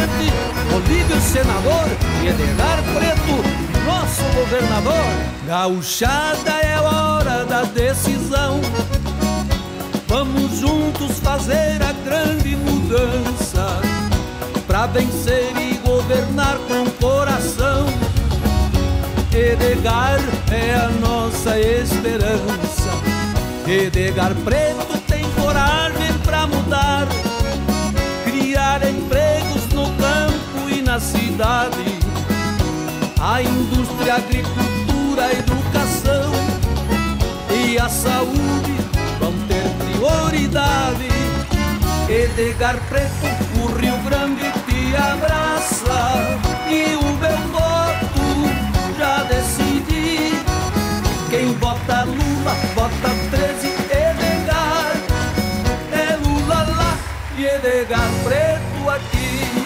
presidente, Olívio senador, e Edgar Preto, nosso governador. Gauchada é hora da decisão, vamos juntos fazer a grande mudança, pra vencer e governar com coração. Edgar é a nossa esperança. Edgar Preto tem coragem pra mudar, criar empregos no campo e na cidade. A indústria, a agricultura, a educação e a saúde vão ter prioridade. Edgar Preto, o Rio Grande te abraça, e o meu voto já decidi. Quem vota Lula, vota 13, Edgar. É Lula lá e Edgar Preto aqui.